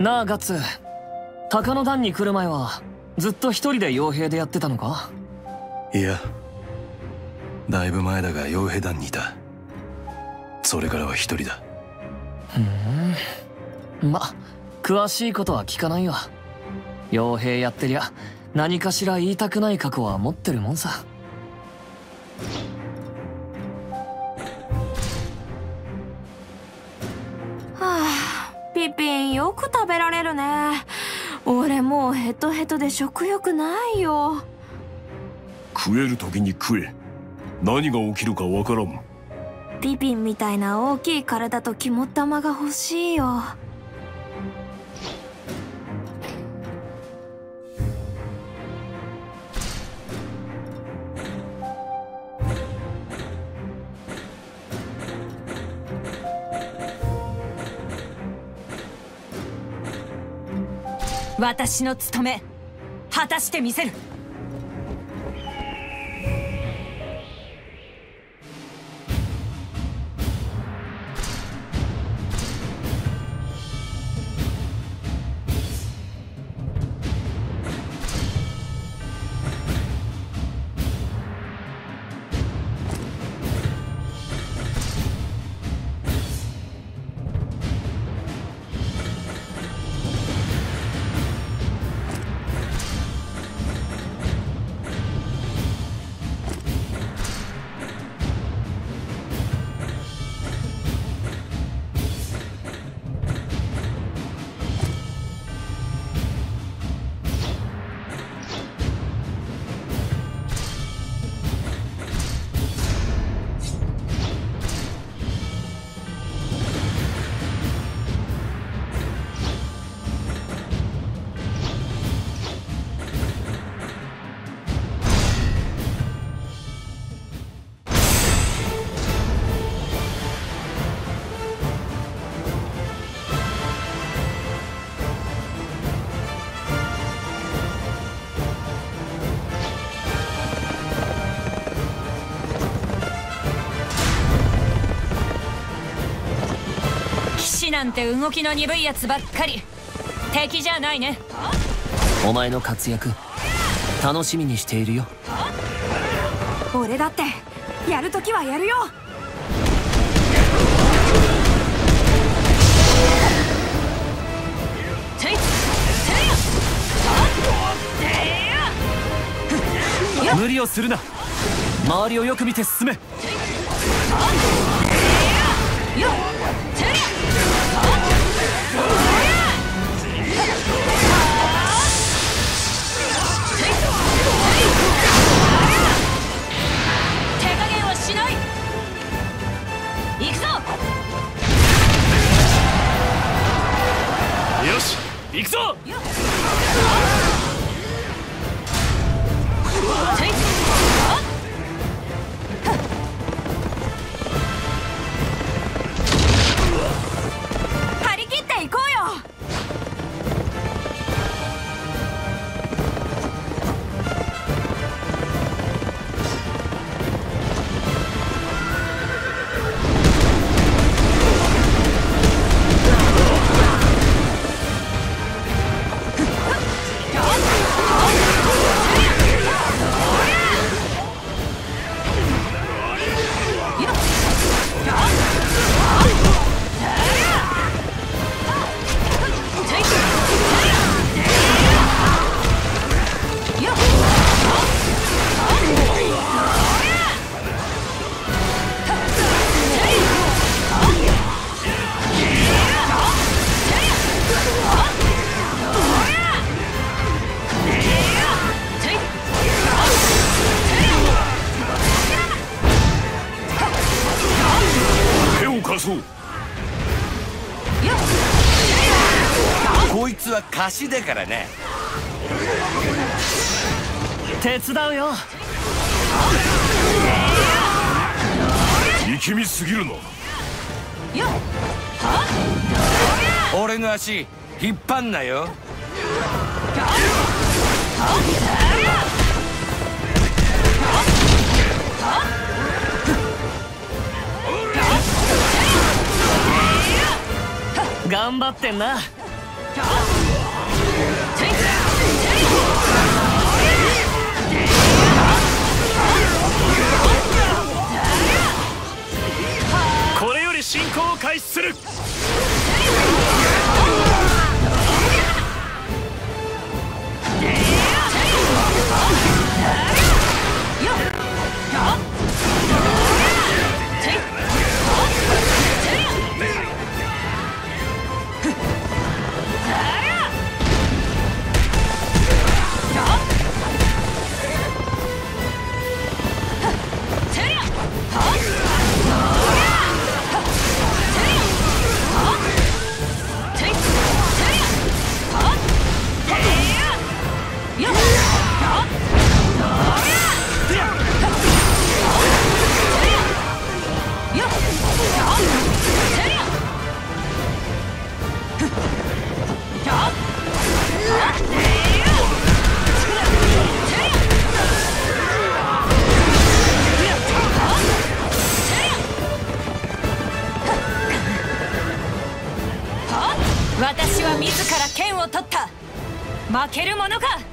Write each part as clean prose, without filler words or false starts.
なあガッツ、鷹の段に来る前はずっと一人で傭兵でやってたのか？ いや、だいぶ前だが傭兵団にいた。それからは一人だ。 ま、詳しいことは聞かないよ。傭兵やってりゃ何かしら言いたくない過去は持ってるもんさ。 はあ、ピピンよく食べられるね。俺もうヘトヘトで食欲ないよ。 食える時に食え。何が起きるかわからん。 ピピンみたいな大きい体と肝っ玉が欲しいよ。 私の務め果たしてみせる。なんて動きの鈍いやつばっかり。敵じゃないね。 お前の活躍楽しみにしているよ。 俺だってやるときはやるよ。 無理をするな。周りをよく見て進め。 手加減はしない。行くぞ。 よし、行くぞ。 張り切っていこうよ。 こいつは貸しだからね。 手伝うよ。 力みすぎるな。 俺の足引っ張んなよ。 頑張ってんな。 開始する。 私は自ら剣を取った。負けるものか。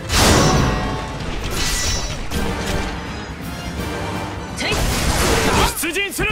出陣する。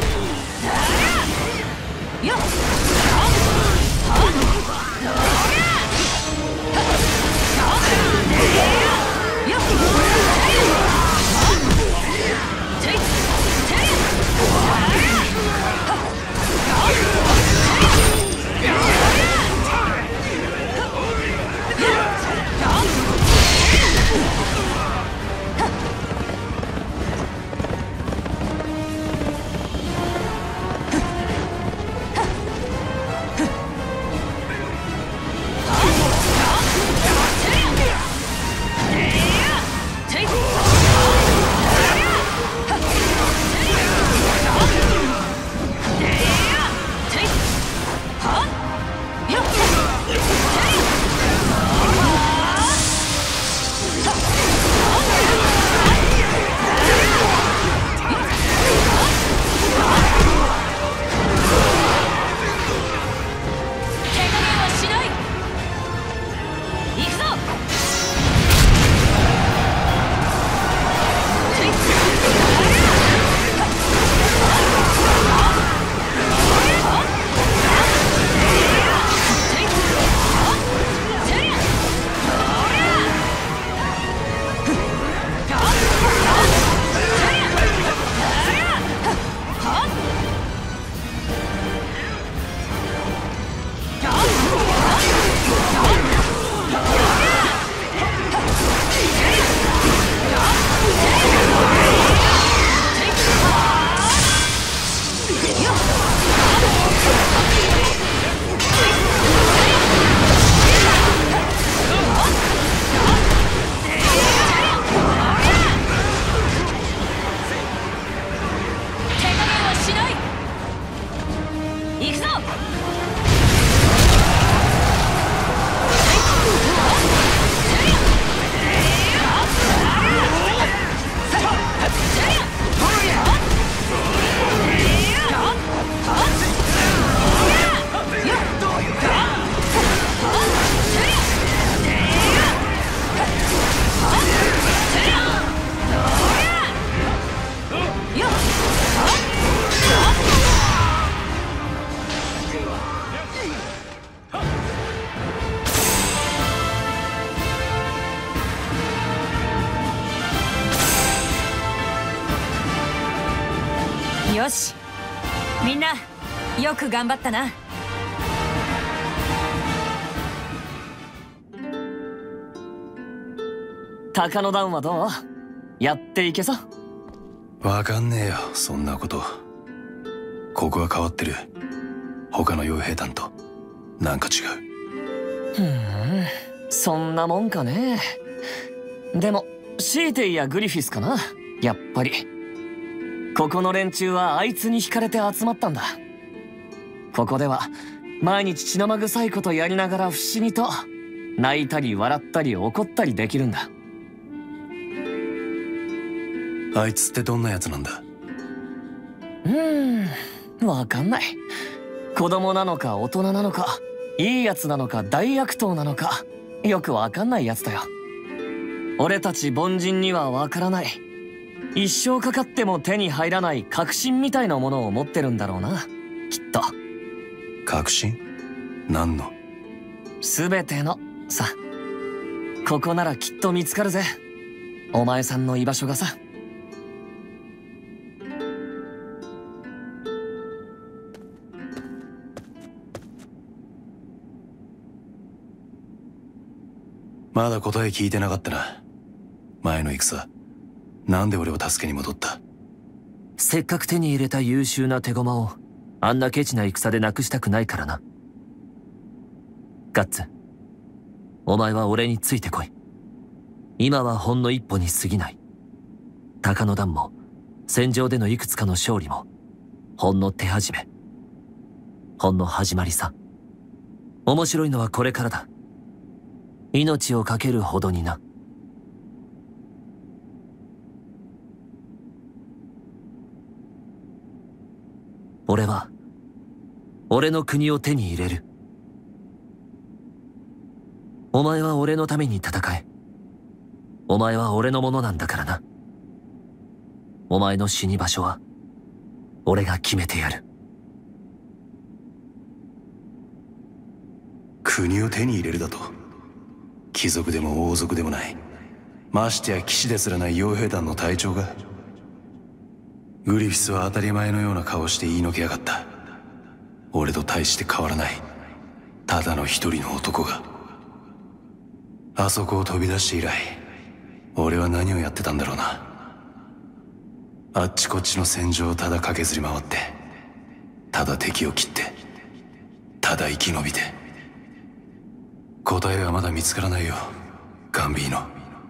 よし、みんなよく頑張ったな。 高野団はどう？やっていけそう？ わかんねえよ、そんなこと。ここは変わってる。他の傭兵団となんか違う。 そんなもんかね。でもシーテイやグリフィスかな、やっぱり。ここの連中はあいつに惹かれて集まったんだ。ここでは毎日血生臭いことやりながら不思議と泣いたり笑ったり怒ったりできるんだ。 あいつってどんなやつなんだ？ わかんない。子供なのか大人なのか、いいやつなのか大悪党なのか、よくわかんないやつだよ。俺たち凡人にはわからない、一生かかっても手に入らない確信みたいなものを持ってるんだろうな。 きっと。 確信？何の？ 全てのさ。ここならきっと見つかるぜ、お前さんの居場所がさ。 まだ答え聞いてなかったな。前の戦、なんで俺を助けに戻った？ せっかく手に入れた優秀な手駒をあんなケチな戦でなくしたくないからな。ガッツ、お前は俺についてこい。今はほんの一歩に過ぎない。鷹の段も戦場でのいくつかの勝利もほんの手始め、ほんの始まりさ。面白いのはこれからだ。命を懸けるほどにな。俺は俺の国を手に入れる。お前は俺のために戦え。お前は俺のものなんだからな。お前の死に場所は俺が決めてやる。 国を手に入れるだと？貴族でも王族でもない、ましてや騎士ですらない傭兵団の隊長が。グリフィスは当たり前のような顔して言いのけやがった。俺と大して変わらないただの一人の男が。あそこを飛び出して以来、俺は何をやってたんだろうな。あっちこっちの戦場をただ駆けずり回って、ただ敵を切って、ただ生き延びて。答えはまだ見つからないよ、ガンビーノ。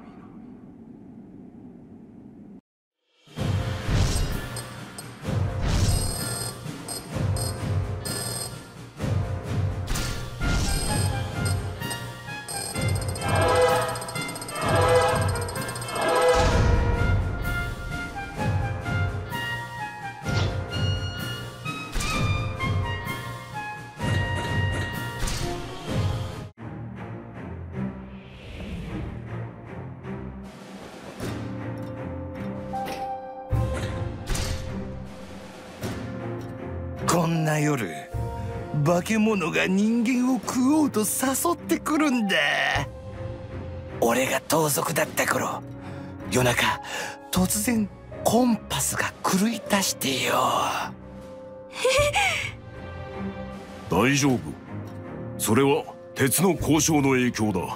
こんな夜、化け物が人間を食おうと誘ってくるんだ。俺が盗賊だった頃、夜中突然コンパスが狂い出してよ。 大丈夫、それは鉄の交渉の影響だ。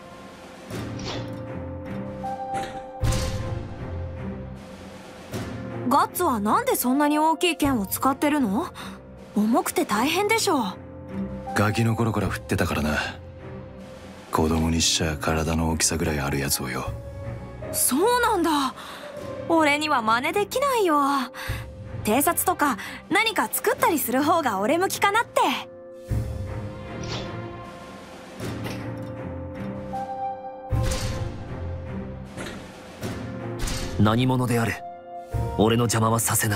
ガッツはなんでそんなに大きい剣を使ってるの？重くて大変でしょ。 ガキの頃から振ってたからな。子供にしちゃ体の大きさぐらいあるやつをよ。 そうなんだ。俺には真似できないよ。偵察とか何か作ったりする方が俺向きかなって。 何者であれ、俺の邪魔はさせない。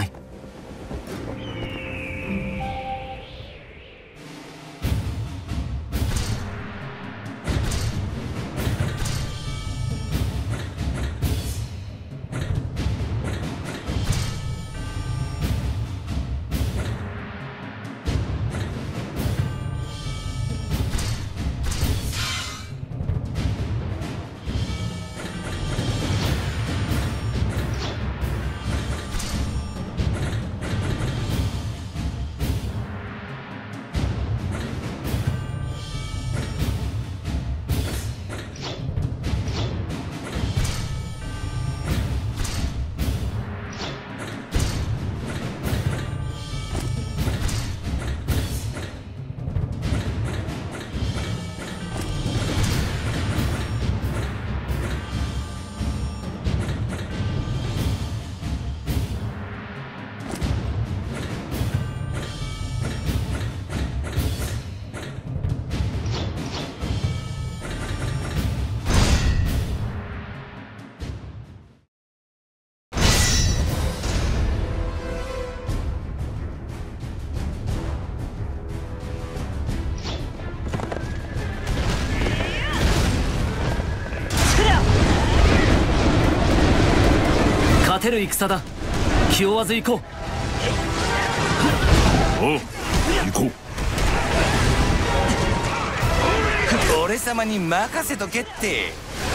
勝てる戦だ。気負わず行こう。 行こう。 俺様に任せとけって。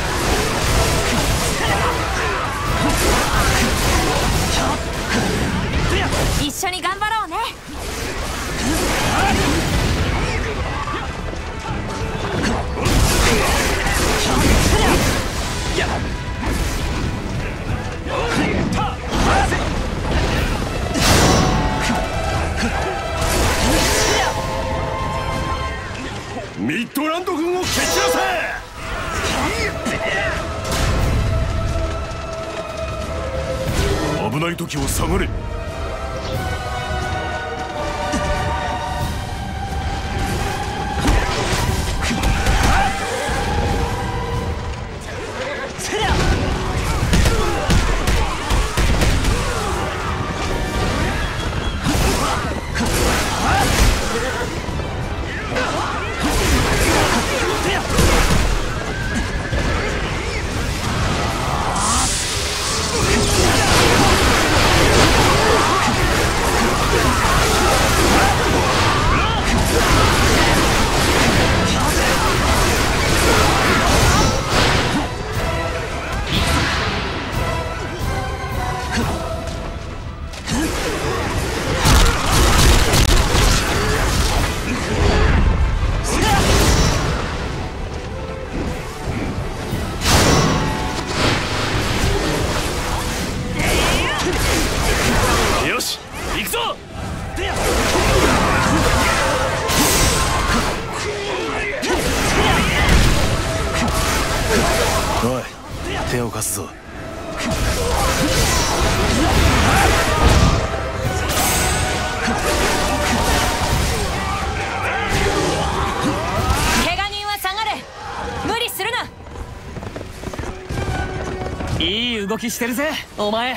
一緒に頑張ろうね。 ミッドランド軍を蹴散らせ。危ない時は下がれ。 おい、手を貸すぞ。 怪我人は下がれ。無理するな。 いい動きしてるぜお前。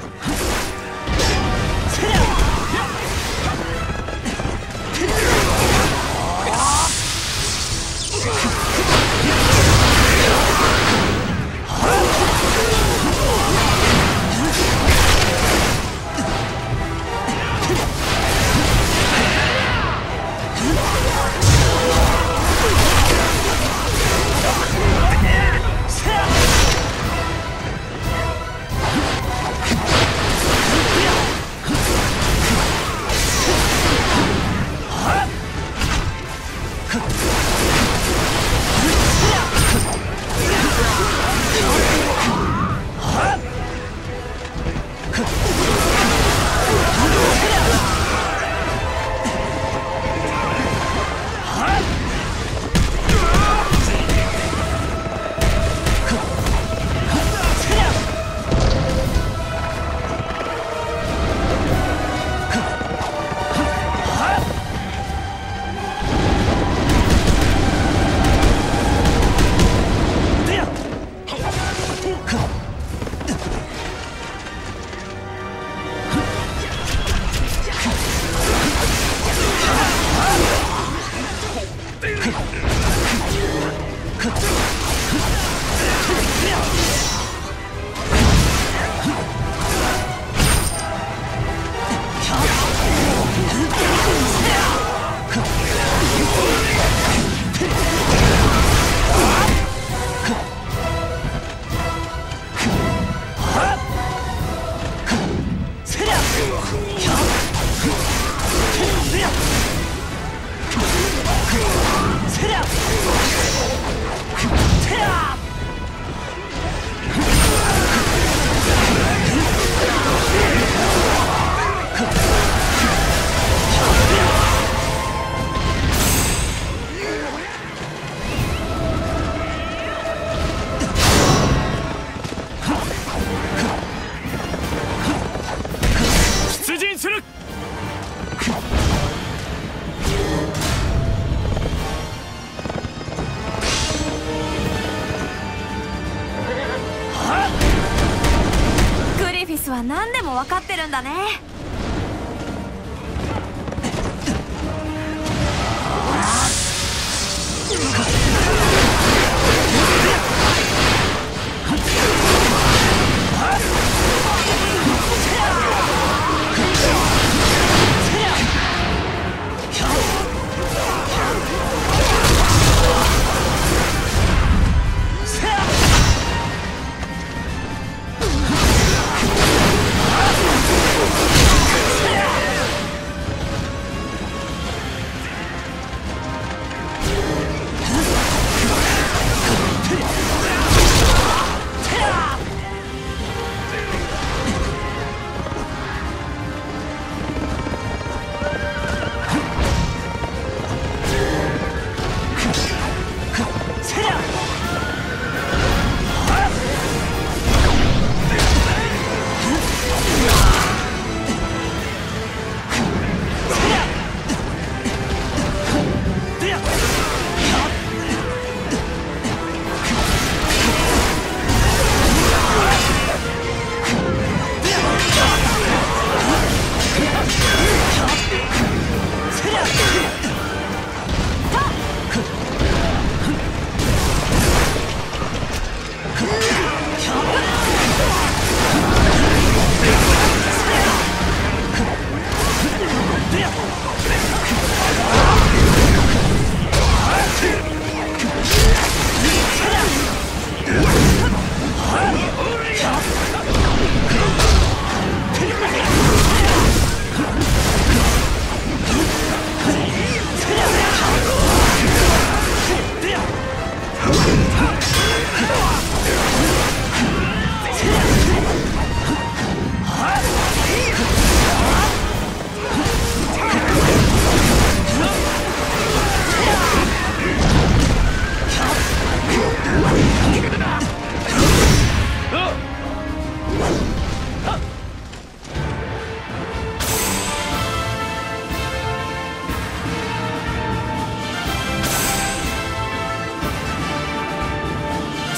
は何でも分かってるんだね。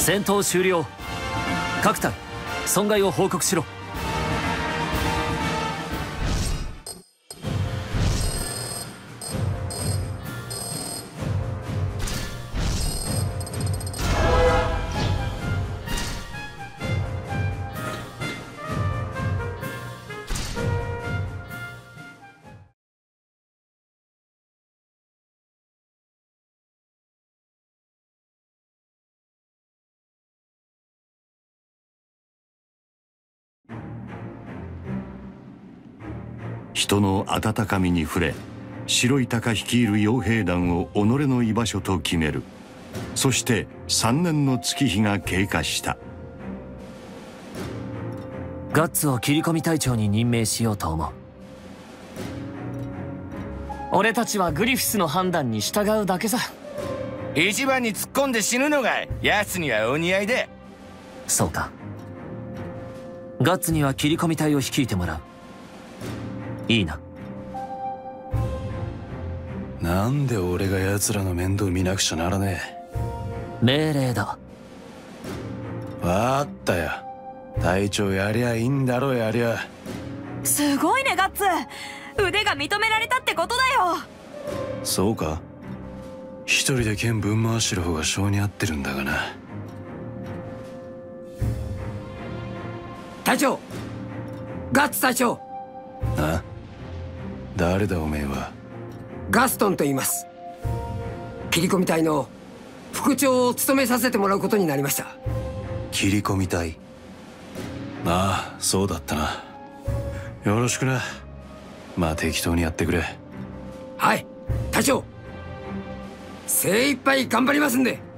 戦闘終了。各隊損害を報告しろ。 人の温かみに触れ、白い鷹率いる傭兵団を己の居場所と決める。そして3年の月日が経過した。 ガッツを切り込み隊長に任命しようと思う。 俺たちはグリフィスの判断に従うだけさ。 一番に突っ込んで死ぬのが奴にはお似合いで。 そうか。ガッツには切り込み隊を率いてもらう。いいな。 なんで俺が奴らの面倒見なくちゃならねえ。命令だ。 え。わかったよ。隊長やりゃいいんだろ、やりゃ。 すごいねガッツ、腕が認められたってことだよ。 そうか。一人で剣ぶん回してる方が性に合ってるんだがな。 隊長、ガッツ隊長。 あ？誰だおめえは。 ガストンと言います。切り込み隊の副長を務めさせてもらうことになりました。 切り込み隊。ああ、そうだったな。よろしくな。まあ適当にやってくれ。 はい、隊長。精一杯頑張りますんで。